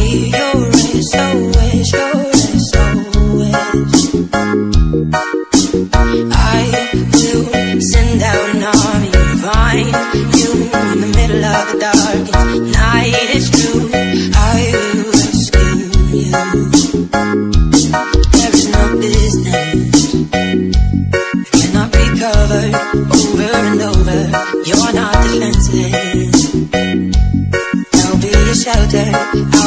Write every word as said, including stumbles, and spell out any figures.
be your S O S, your S O S. I will send out an army to find you in the middle of the darkest night. It's true, I will rescue you. There is no distance that cannot be covered over and over. You're not defenseless. I'll be your shelter. I'll